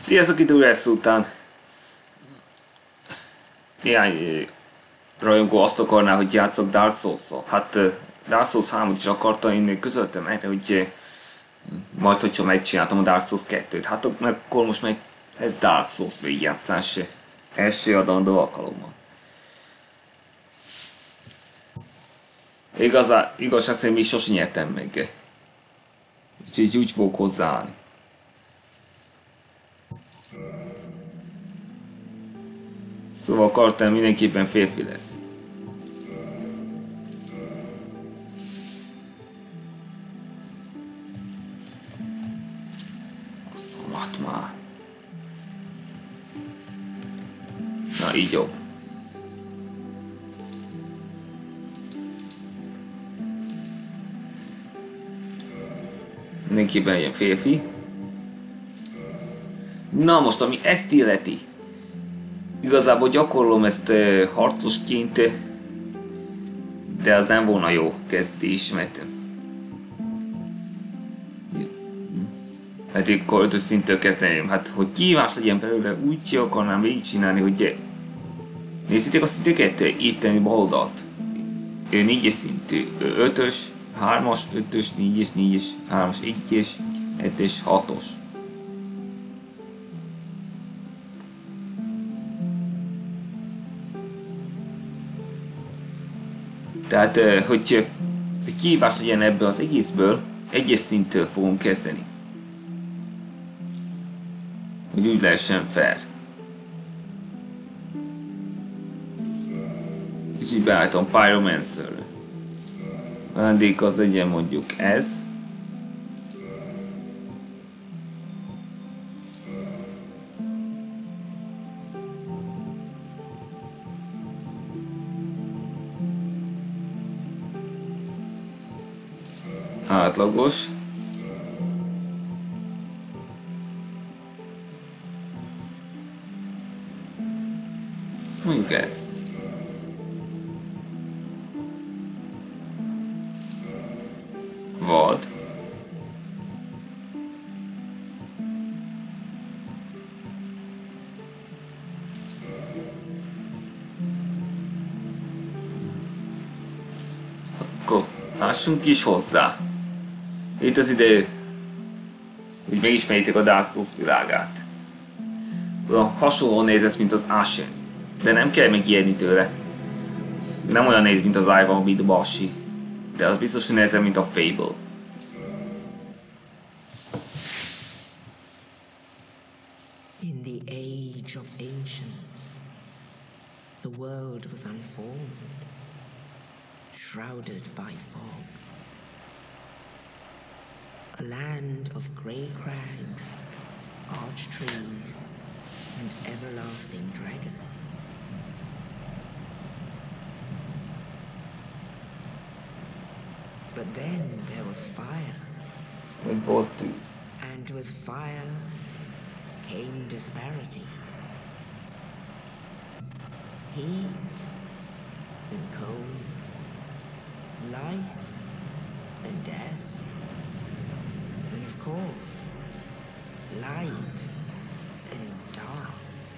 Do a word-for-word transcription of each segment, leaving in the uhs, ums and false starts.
Sziasztok, itt újra ezt után. Néhány rajongó azt akarná, hogy játszok Dark Souls-szal. Hát Dark Souls hármat is akarta, én közöltem erre, hogy majd hogyha megcsináltam a Dark Souls kettőt. Hát akkor most meg ez Dark Souls végigjátszás első adandó alkalommal. Igazán, igazság szerint még sosem nyertem meg. Úgyhogy úgy fogok hozzáállni. Szóval Carter mindenképpen férfi lesz. A szomat már. Na így jobb. Mindenképpen ilyen férfi. Na most ami ezt illeti. Igazából gyakorlom ezt uh, harcosként, de az nem volna jó kezdés, mert hát akkor ötös szinttől kezdeném. Hát hogy kihívás legyen belőle, úgy akarnám végigcsinálni, hogy nézzétek a szinteket, itteni bal oldalt. négyes szintű, ötös, hármas, ötös, négyes, négyes, hármas, egyes, hetes, hatos. Tehát, hogy, hogy kihívás legyen ebből az egészből, egyes szinttől fogunk kezdeni. Hogy úgy lehessen fair. Kicsit beállítom Pyromancer. Vendég az legyen mondjuk ez. Átlagos. Mondjuk ez. Vad. Akkor lássunk is hozzá. Itt az idő, hogy megismerjétek a Dark Souls világát. Hasonlóan néz ez, mint az Ashen, de nem kell megijedni tőle. Nem olyan néz, mint az Ivan Midbashi, de az biztos, hogy nézem, mint a Fable. In the age of ancients, the world was unformed, shrouded by fog. A land of grey crags, arch trees, and everlasting dragons. But then there was fire. And with fire came disparity. Heat and cold, life and death. And of course, light and dark.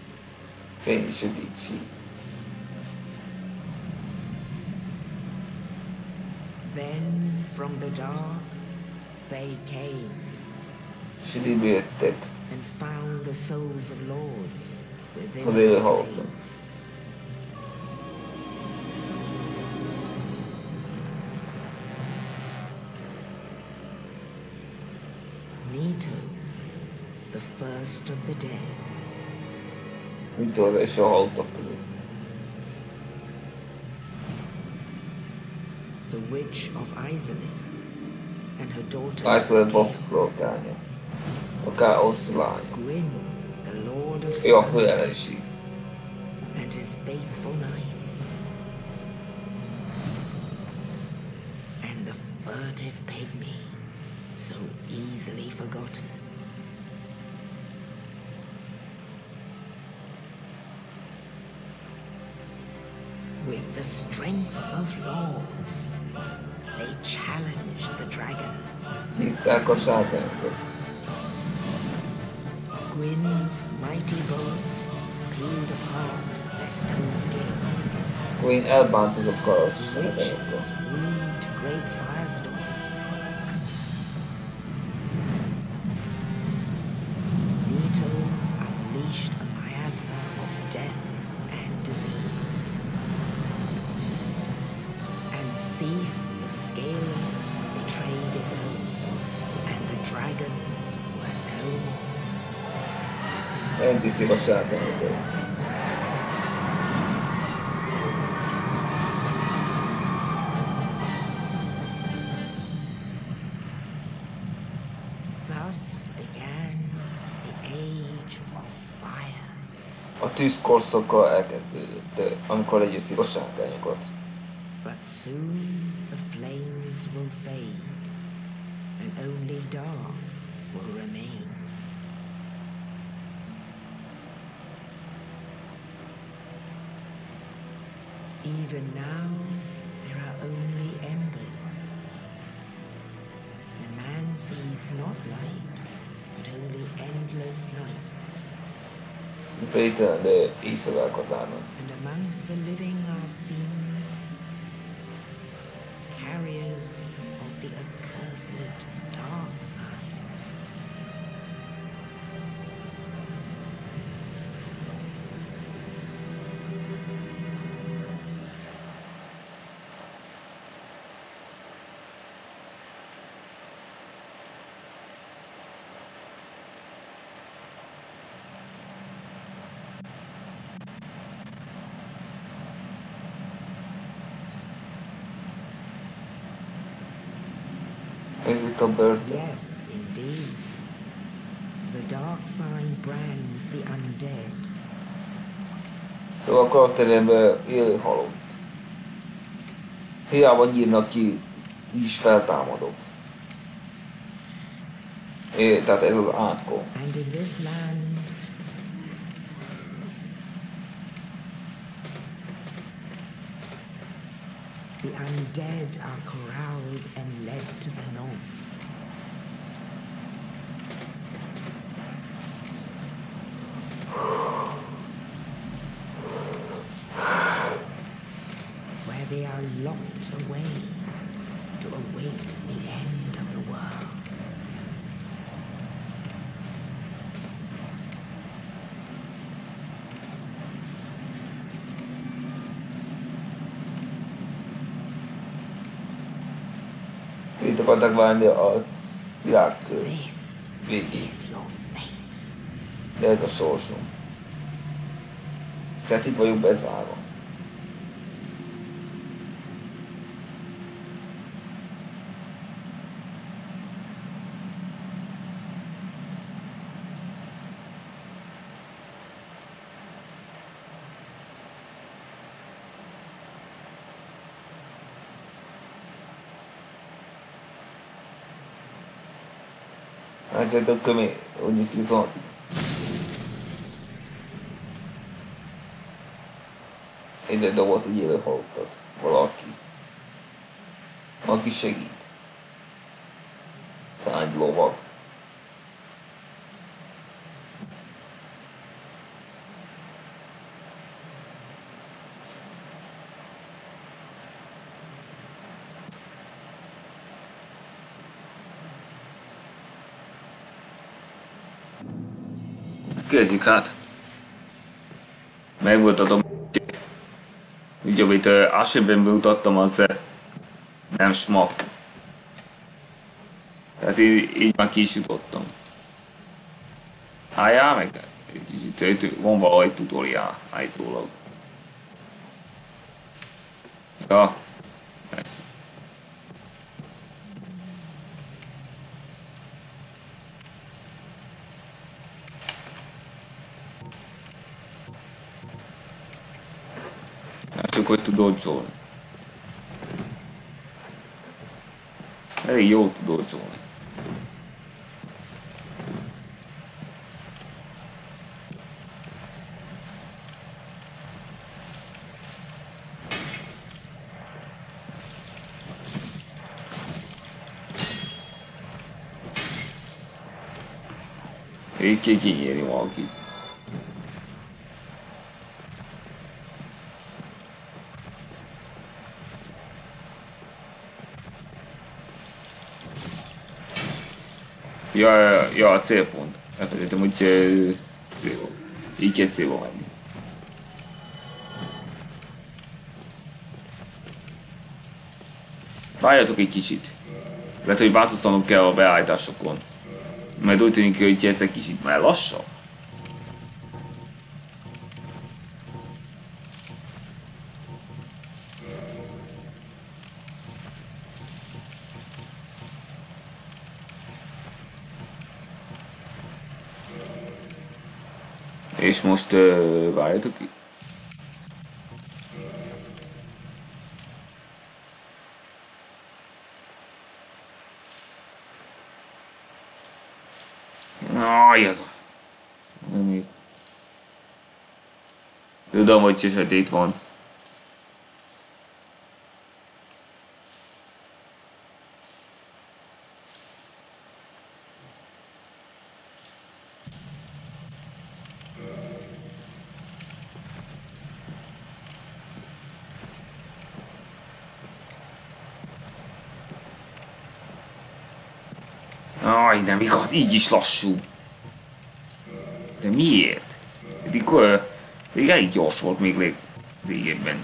Then from the dark they came and found the souls of lords within the flame. Nito, the first of the dead. Mitől és a haltak között. The witch of Izalith and her daughter Izalith bosszolgánya. A káosz lány. Gwyn, the lord of Ő a sun, főellenség. and his faithful knights. And the furtive pygmy, so easily forgotten. With the strength of lords, they challenged the dragons. Hívták a sátánokat. Gwyn's mighty bolts peeled apart their stone scales. Gwyn elbántozott a Witches weaved great firestorms. Leto unleashed a miasma of death and disease. And Seath the Scaleless betrayed his own, and the dragons were no more. Nem tisztív a sárkányokat. Thus began the Age of Fire. A tűz korszaka elkezdődött, amikor legyőzték a sárkányokat. But soon the flames will fade, and only dark will remain. Even now, there are only embers. The man sees not light, but only endless nights. Végtelen, de éjszakákat látnak. And amongst the living are seen carriers of the accursed dark sign. Ez itt a börtön. Yes, indeed. The dark sign brands the undead. Szóval a karakteremben élő halott. Hiába nyírnak ki, így is feltámadok. É, tehát ez az átkó. And in this land, the undead are corralled and led to the north. Where they are locked away to await the end of the world. Itt akartak várni a világ This végéig. is your fate. De ez a sorsunk. Tehát itt vagyunk bezárva. Látjátok, kömény, úgy néz ki viszont. Ide dobott egy élő halottat. Valaki. Aki segít. Talán egy lovag. Kezdjük hát. Megmutatom. Úgy, amit uh, Ashenben mutattam, az uh, nem smaf. Tehát így, így már ki is jutottam. Álljál meg? Itt van valahogy tutoriál állítólag. Ja, persze. Csak hogy tud dodge-olni. Elég jól tud dodge-olni. Így ki kinyírni valaki. Ja, ja, ja, a célpont. Elfelejtettem, hogy célba. Így kell célba menni. Várjatok egy kicsit. Lehet, hogy változtanom kell a beállításokon. Mert úgy tűnik, hogy ez egy kicsit már lassabb. És most uh, várjatok. Aj, ez a... Nem így. Tudom, hogy sötét van. Aj, nem igaz, így is lassú. De miért? Eddig, uh, még elég gyors volt még rég, régebben.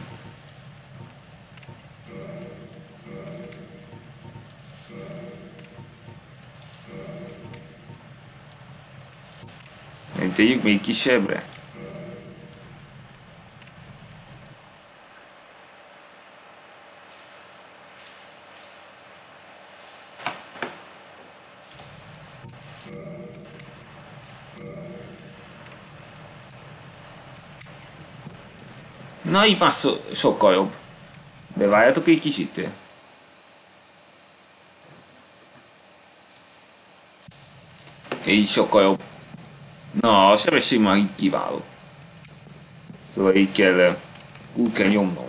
Tegyük még kisebbre. Na, így már so sokkal jobb. De várjatok egy kicsit. Így sokkal jobb. Na, a sebesség már így kiváló. Szóval így kell, úgy kell nyomnom.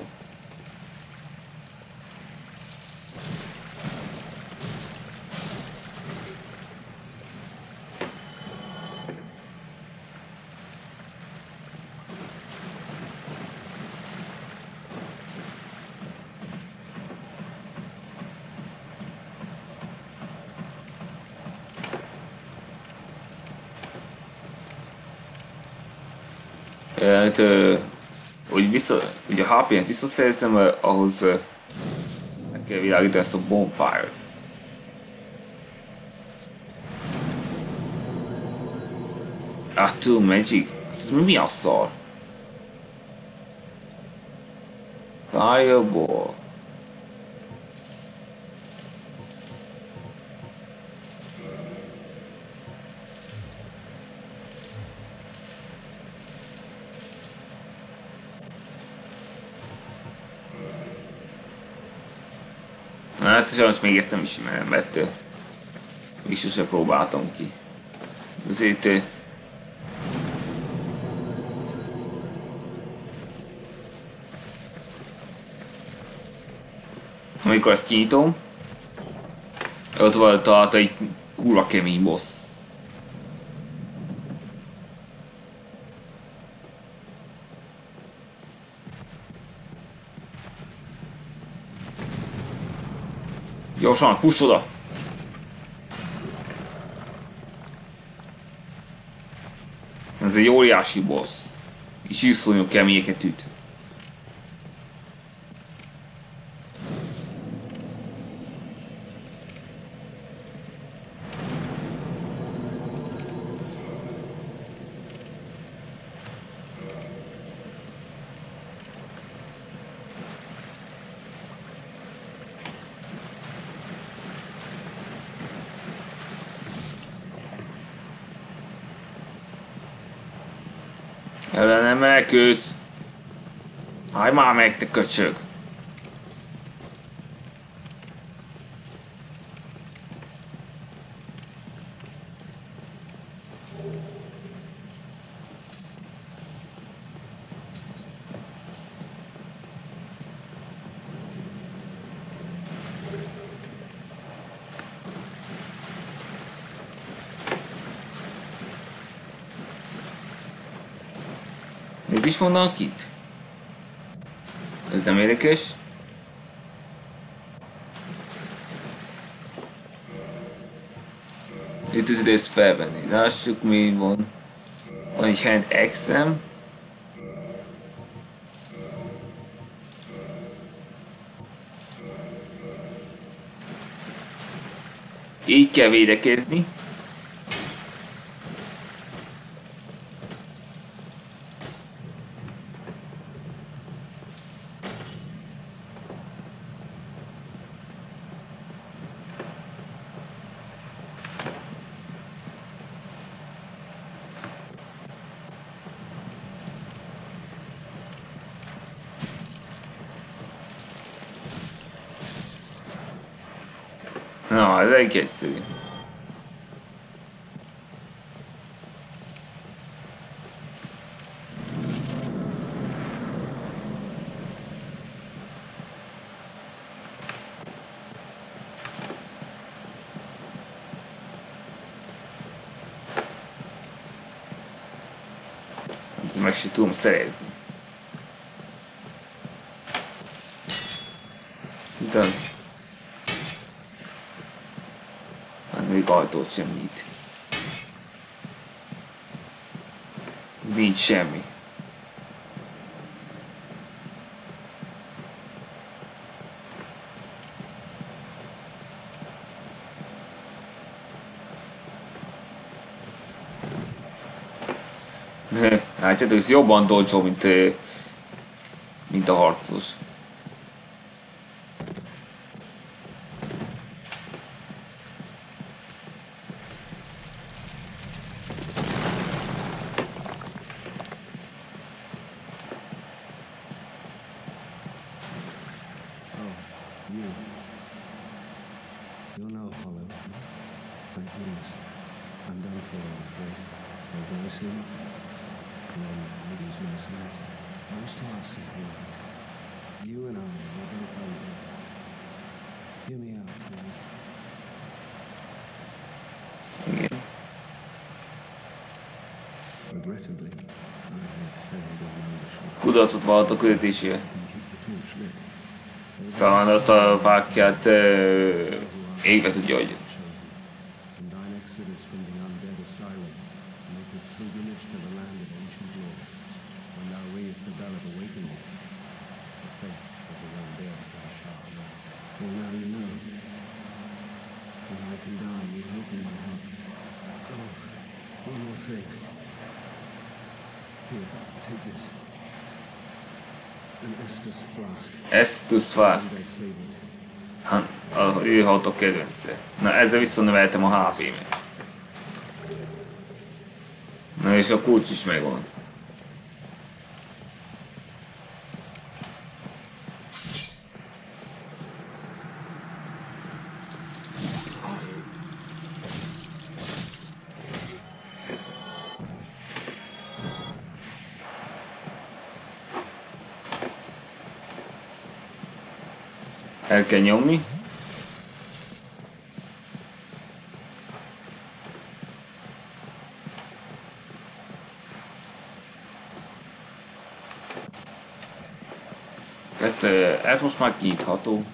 Hát, hogy, vissza, hogy a há pé-t visszaszerzem, ahhoz meg kell világítani ezt a bonfire-t. Attól Magic? Ez mi a szar? Fireball. Hát sajnos még ezt nem ismerem, mert még sose próbáltam ki. Azért... Amikor ezt kinyitom, ott van találta egy kurva kemény boss. Gyorsan, fuss oda! Ez egy óriási boss. És iszonyú keményeket üt. Ellenem elkősz! Állj már meg, te köcsög! Őt is mondanak itt? Ez nem érdekes. Itt az időt felvenni. Lássuk mi van. Van egy hand exem. Így kell védekezni. Na, ez egy egyszerű. Ezt meg sem tudom szerezni. De... még ajtót sem nyit. Nincs semmi. Látjátok, ez jobban dolcsó, mint, mint a harcos. Kudarcot vallott a küldetésére. Talán azt a fákját uh, égbe tudja adni. Estus Flask. A ő hautok kedvence. Na, ezzel visszanöveltem a há pé-met. Na és a kulcs is megvan. El kell nyomni. Ezt, ez most már kinyitható.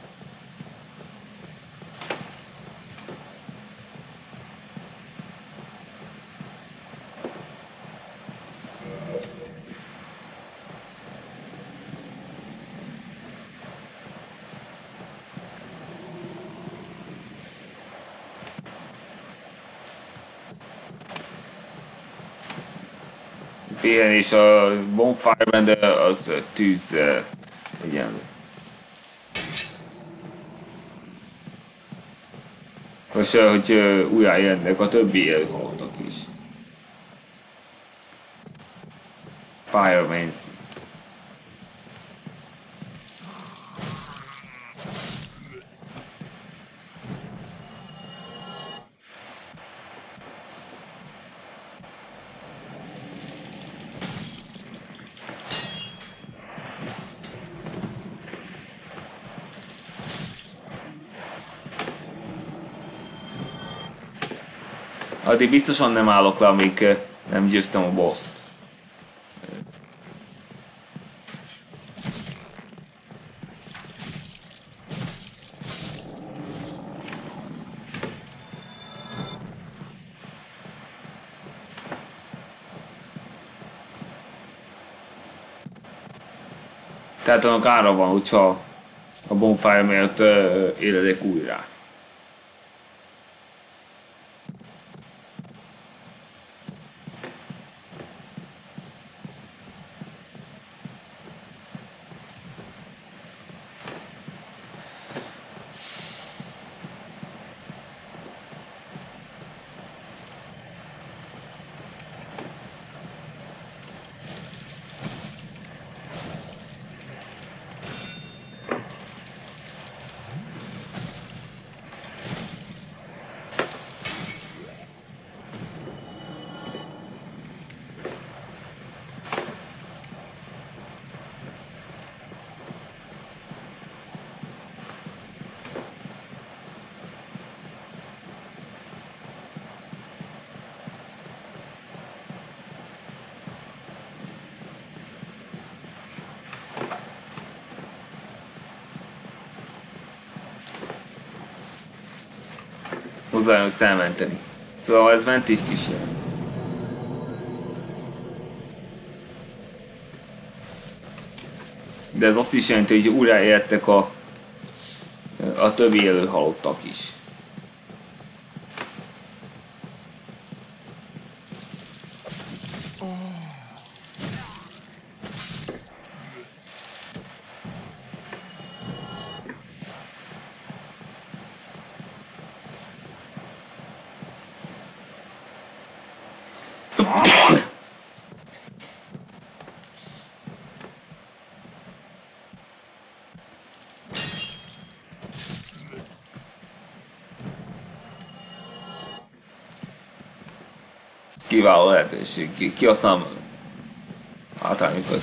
És a bonfire-ben, de az tűz egyenlő. Most, hogy újra jönnek a többi halottak is. Pyromancy. Addig biztosan nem állok le, amíg nem győztem a boss-t. Tehát annak ára van, hogyha a bonfire miatt uh, éledek újra. Hozzájön azt elmenteni. Szóval ez mentést is jelent. De ez azt is jelenti, hogy újraéltek a, a többi élő halottak is. Kiváló lehetőség, ki, kihasználom hátrányokat.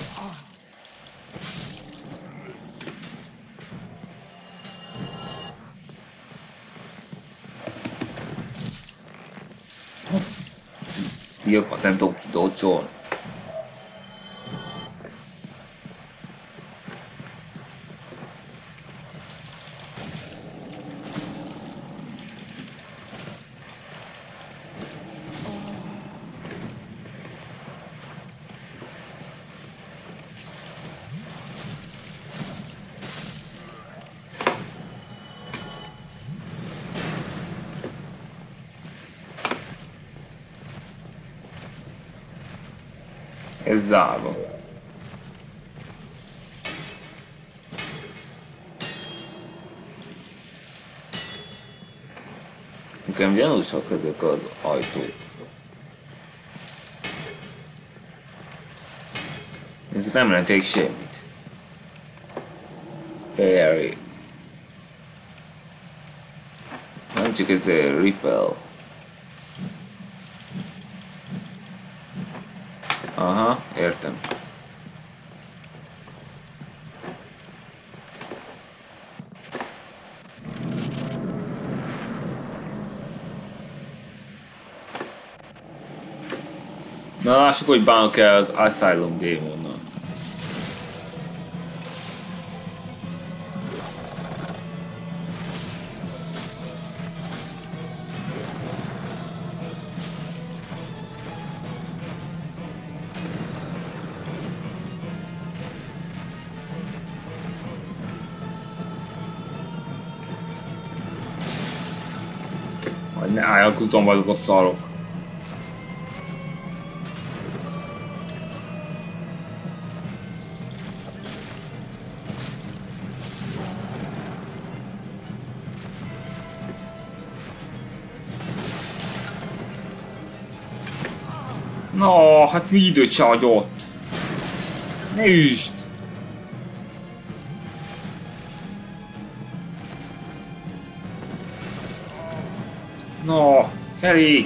Ilyekat nem tudok kidolcsolni. Ez zárva. Nekem gyanúsak ezek az ajtók. Ezek nem jelenték semmit. Perry. Nem csak ez a repel. Aha, értem. Na lássuk, hogy bánok el az Asylum démonnal. Ne álljanak utomba azok a szarok. No, hát mi időt se hagyott. Ne üsd! No, elég!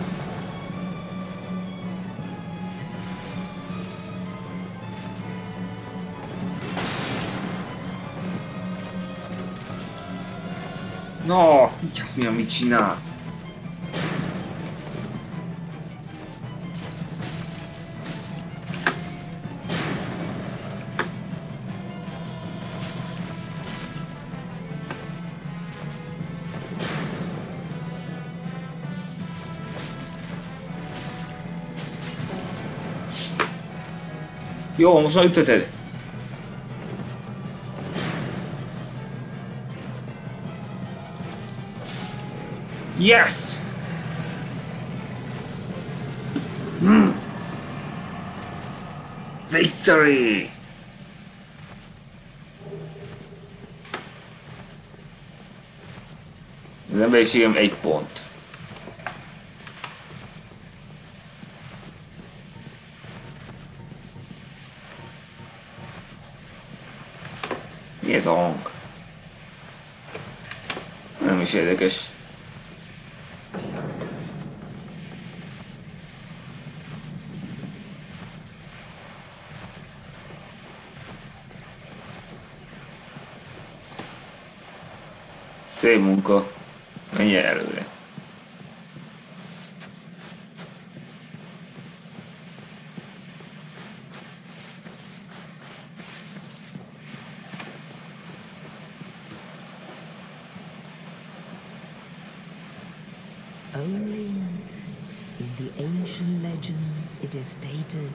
No, vigyázz mi, amit csinálsz! Jó, most már ütötted. Yes! Hmm. Victory! Az emberiségem egy pont. Mi ez a hang? Nem is érdekes. Szép munka. Menj előre. Only in the ancient legends it is stated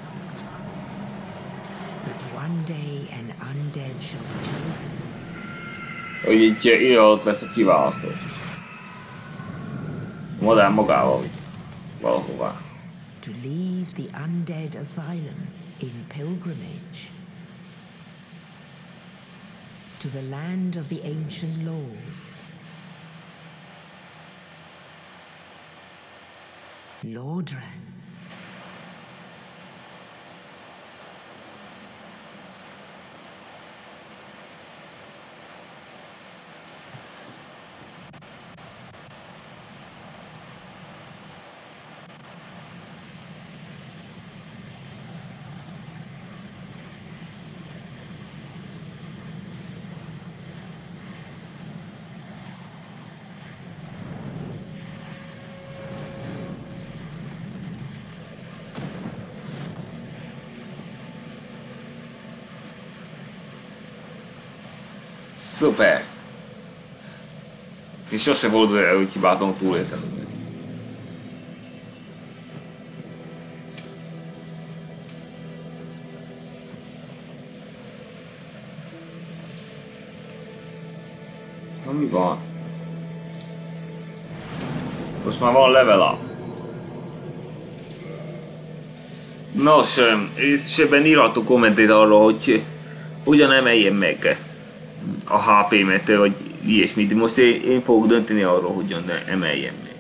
that one day an undead shall be chosen. Hogy így ide ott lesz a kiválasztott. Modern magával visz. Valahová. To leave the undead asylum in pilgrimage to the land of the ancient lords. Lordran. Szuper! És sose volt olyan, hogy hibátlanul túléltem ezt. Na mi van? Most már van level up. Nos, és ebben írható kommentét arról, hogy ugyan emeljen meg a há pé-met, vagy ilyesmit. Most én, én fogok dönteni arról, hogyan emeljem meg.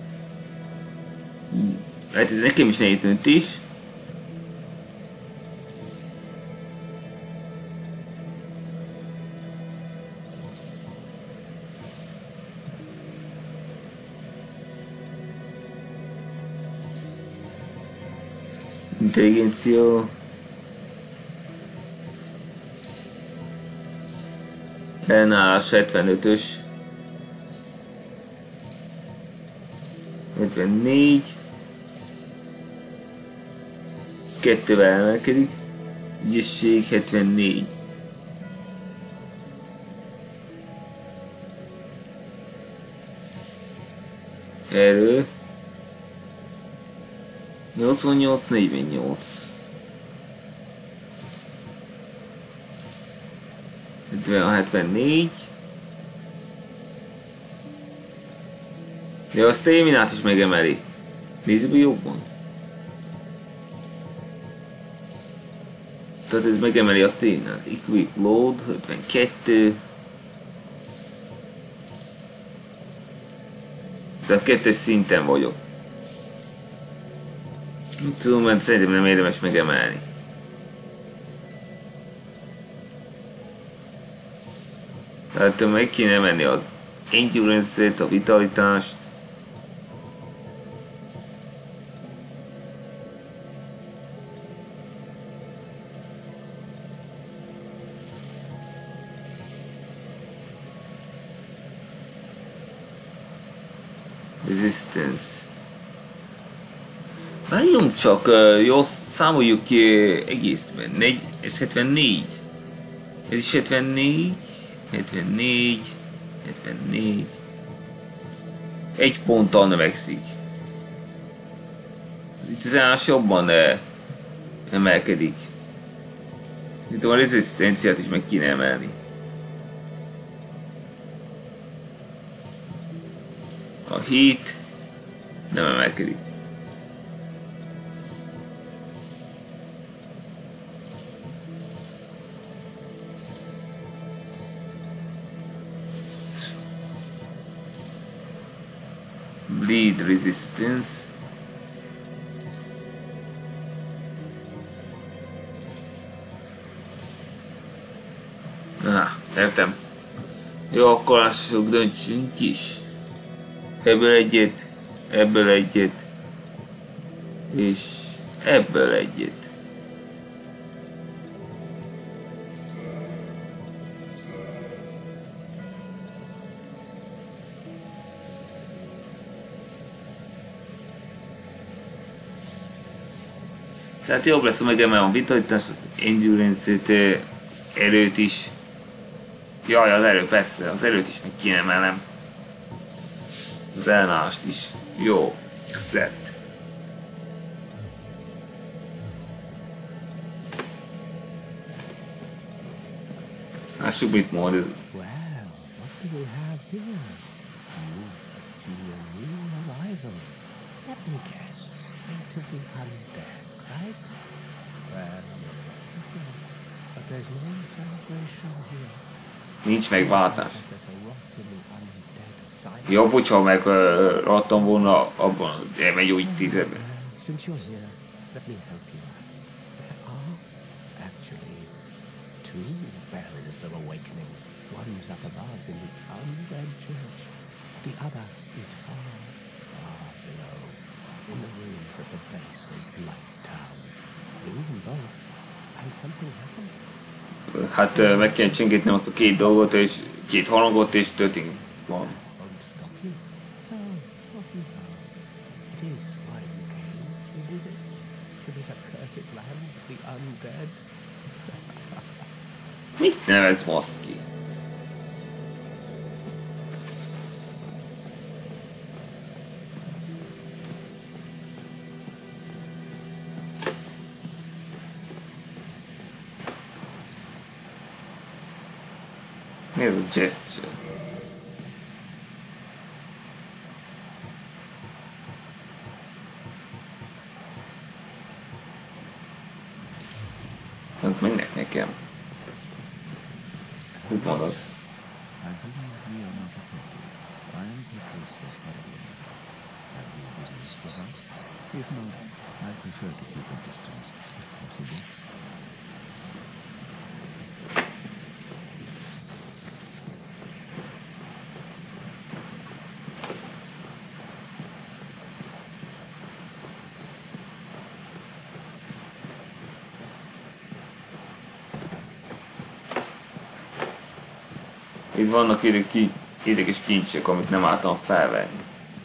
Hát ez nekem is nehéz döntés. Intelligencia. Ellenállás hetvenötös. hetvennégy. Ez kettővel emelkedik. Ügyesség hetvennégy. Erő. nyolcvannyolc negyvennyolc. hetvennégy. De a staminát is megemeli. Nézzük a jobban. Tehát ez megemeli a staminát. Equip load hetvenkettő. Tehát kettes szinten vagyok. Tudom, mert szerintem nem érdemes megemelni. Tehát meg kéne menni az endurance-et, a vitalitást. Resistance. Várjunk csak, jó, számoljuk ki egészben. Negy, ez hetvennégy. Ez is hetvennégy. hetvennégy. hetvennégy. Egy ponttal növekszik. Itt az állás jobban emelkedik. Itt a rezisztenciát is meg kéne emelni. A Heat nem emelkedik. Bleed resistance. Na, értem. Jó, akkor lássuk, döntsünk is. Ebből egyet, ebből egyet, és ebből egyet. Tehát jobb lesz, hogy megemelem a vitalitás, az endurance-t, az erőt is. Jaj, az erő, persze, az erőt is meg kiemelem. Az ellenállást is. Jó, set. Lássuk, mit mond. Well, what do we have here? You must be a new arrival. Let me guess. Fate of the undead, right? Well, but there's no celebration here. Nincs megváltás. That a rot in the undead asylum. Jobb, hogyha meg uh, rattam volna abban az elmegyógytízedben. Since you're here, let me help you out. There are actually two bells of awakening. One's up above in the undead church. The other is far, far below, in the ruins at the base of Blight Town. Ring them both, and something happened. Hát uh, meg kell csengetni azt a két dolgot, és két harangot, és történik valami. Won't stop you. So, what you know, it is why you came, isn't it? To this accursed land of the undead? Mit nevetsz, baszki? Mi ez a gesture? Hát mennek nekem. Mit mondasz? I believe we are not acquainted. I am Petrus of Faraway. Have you business with us? If not, I prefer to keep a distance, if possible. Itt vannak érdekes kincsek, amit nem álltam felvenni.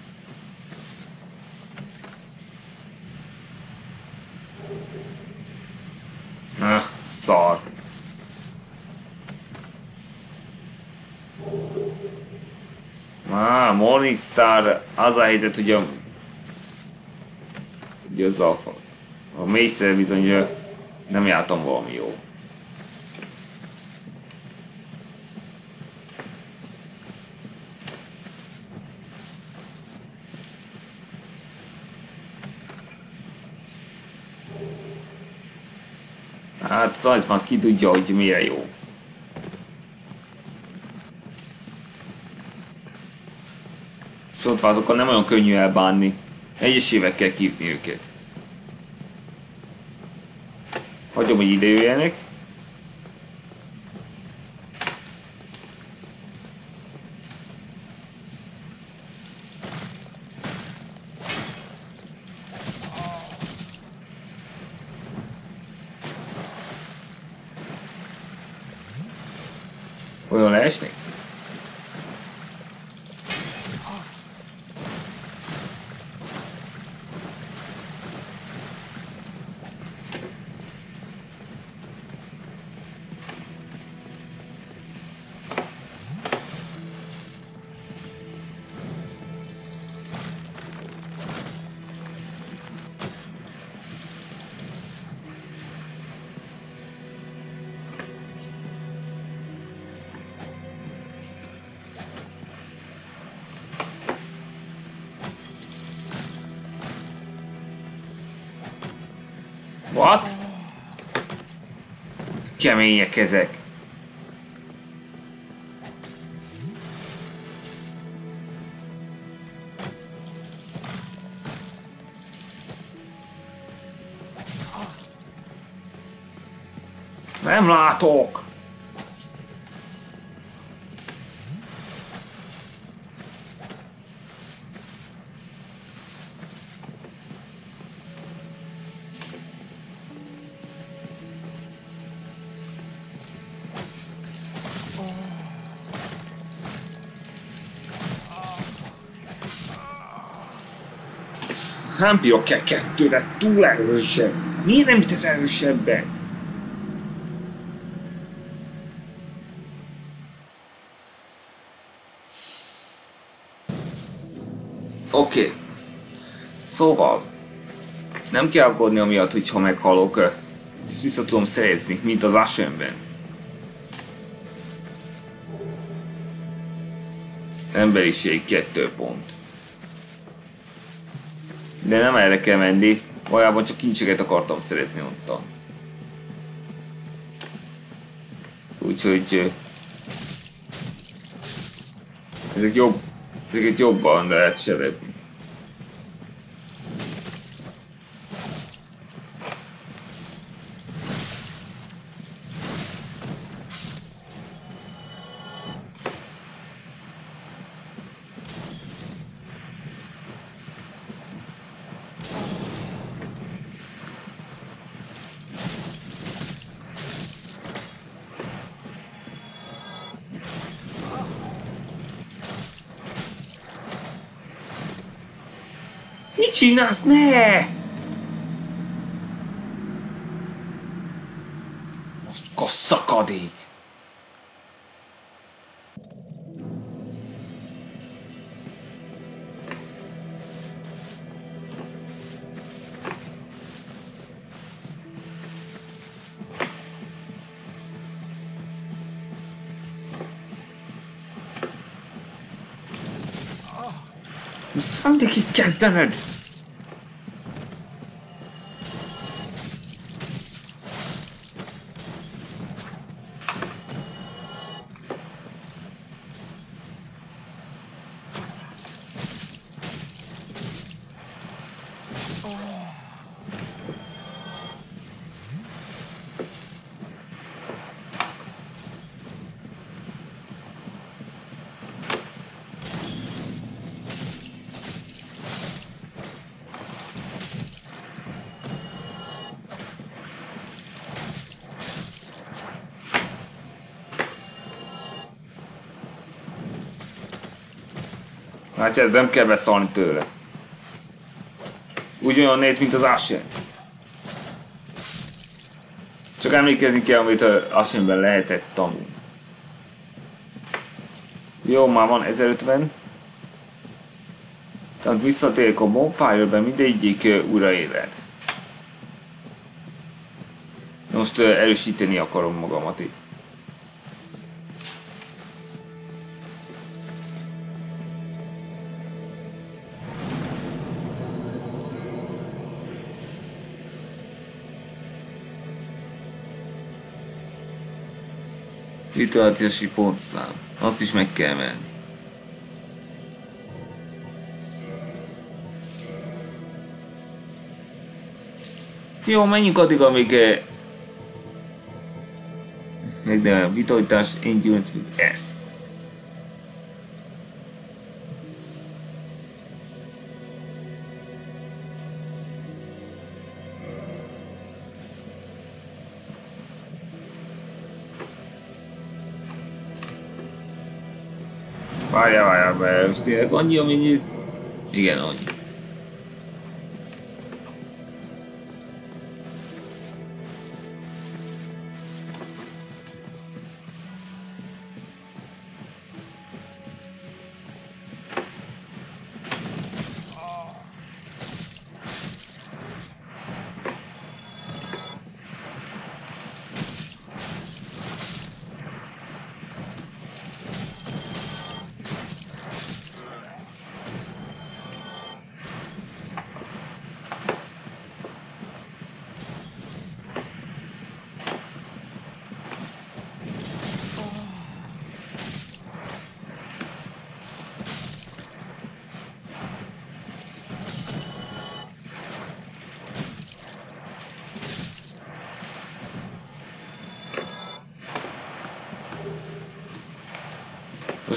Ah, szar. Ah, Morningstar, az a helyzet, hogy a... Ugye az a... A Mace bizony nem jártam valami jó. Hát a talisman ki tudja, hogy mire jó. Sontvázokkal nem olyan könnyű elbánni. Egyesével kell kívni őket. Hagyom, hogy ide jöjjenek. Olyan leesnék? What? Kemények ezek. Nem látok! Nem bírok kell kettőre, túl erősebb. Miért nem tesz erősebben? Oké. Okay. Szóval nem kell aggódni amiatt, hogyha meghalok, ezt vissza tudom szerezni, mint az Ashenben. Emberiség kettő pont. De nem erre kell menni, valójában csak kincseket akartam szerezni onnan. Úgyhogy ezek jobb, ezeket jobban lehet sebezni. Mit csinálsz? Ne! Most kosszakadék! Muszáj itt kezdened! Hát nem kell beszólni tőle. Ugyanolyan néz, mint az Ashen. Csak emlékezni kell, amit az Ashenben lehetett tanulni. Jó, már van ezerötven. Tehát visszatérek a Bonfire-be, mindegyik újra élet. Most erősíteni akarom magamat itt. Literáciási pontszám. Azt is meg kell menni. Jó, menjünk addig, amíg de a vitalitás endurance with ezt. Várjál, várjál, várjál, most tényleg annyi, amennyi... Igen, annyi.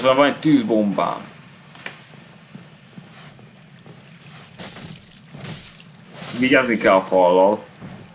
Közben van egy tűzbombám. Vigyázni kell a fallal.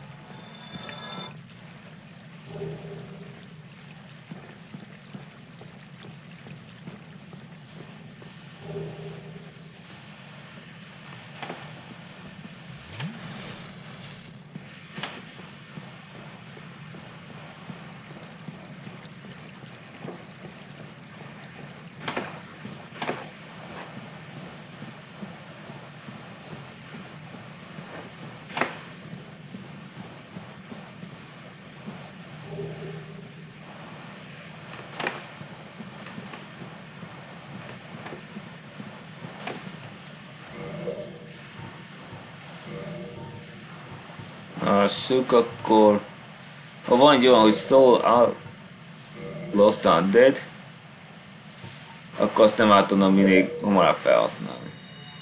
Lássuk akkor. Ha van egy olyan, hogy Soul out, Lost and Dead, akkor azt nem át tudom minél hamarabb felhasználni.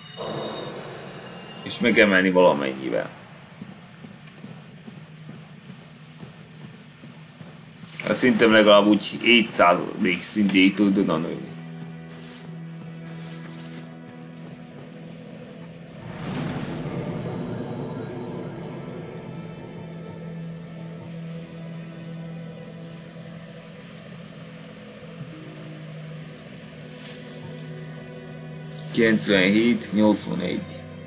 És megemelni valamennyivel. A szintem legalább úgy hét százalék szintjéig tudna nőni. kilencvenhét, nyolcvanegy,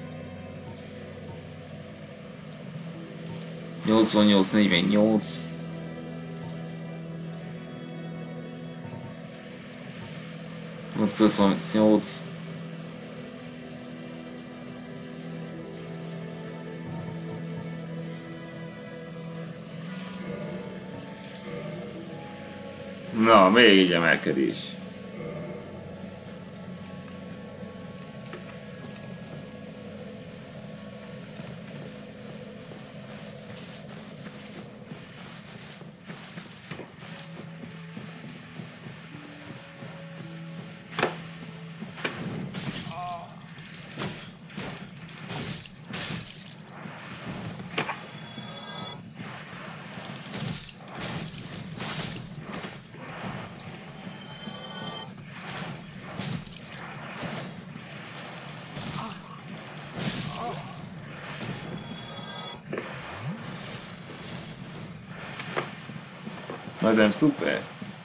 nyolcvannyolc, negyvennyolc, nyolcszázharmincnyolc, na, még egy emelkedés. Nagyon szuper!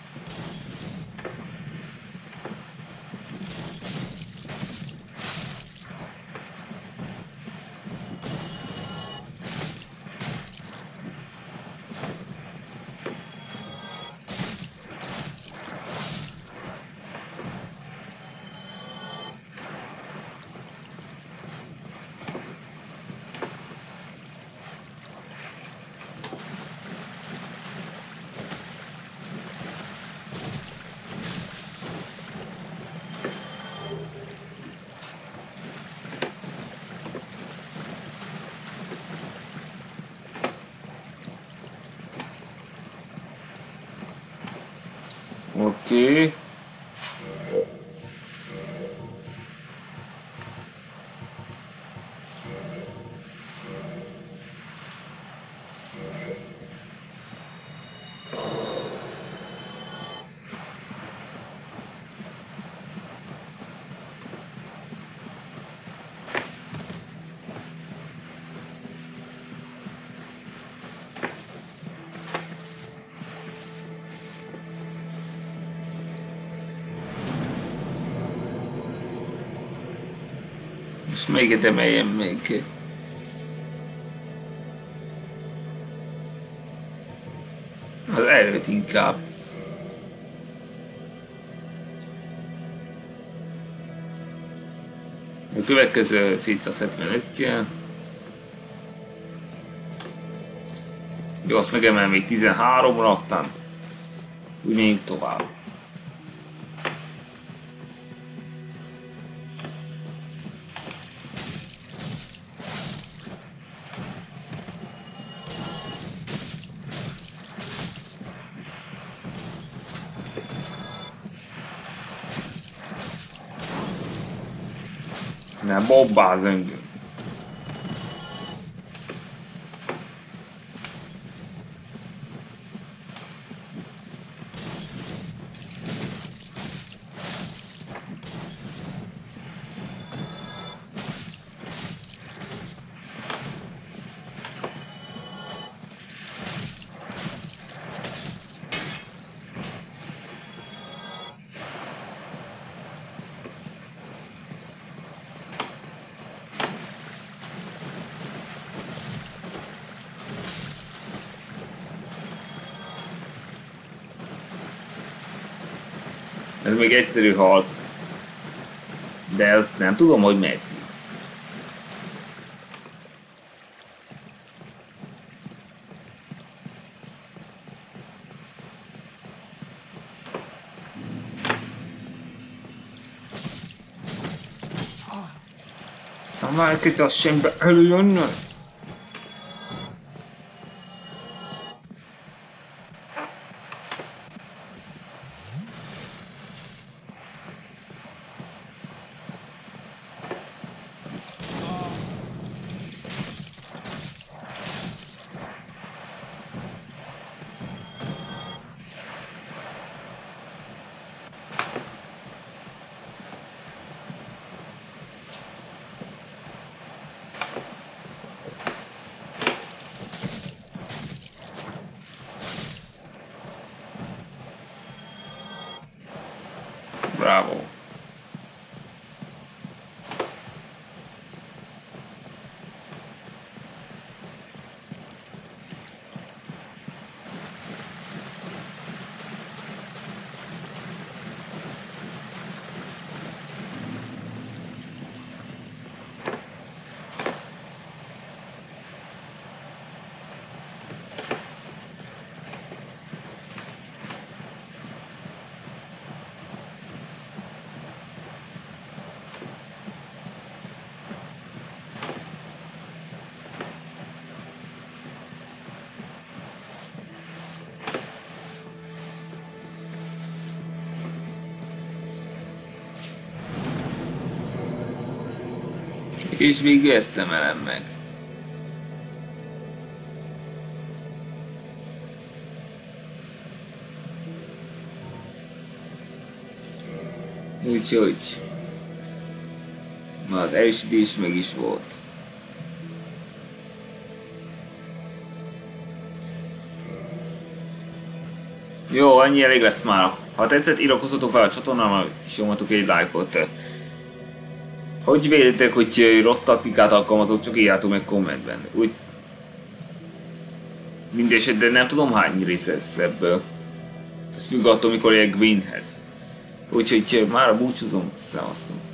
Oké. És melyiket emeljem még? Az előtt inkább. A következő hétszázhetvenöt kell. Jó, azt megemel még tizenháromra, aztán úgy még tovább. Nem bombázunk. Ez még egyszerű harc. De azt nem tudom, hogy megy. Szóval elkezd a sembe előjönni. Bravo. És végül ezt emelem meg. Úgyhogy ma az erősítés meg is volt. Jó, annyi elég lesz már. Ha tetszett, iratkozzatok fel a csatornámra, és nyomjatok egy lájkot. Hogy vélitek, hogy rossz taktikát alkalmazok, csak írjátok meg kommentben. Úgy... Mindesetre nem tudom hány rész lesz ebből. Ez függ attól, mikor érek Gwynhez. Úgyhogy már búcsúzom, szevasztok.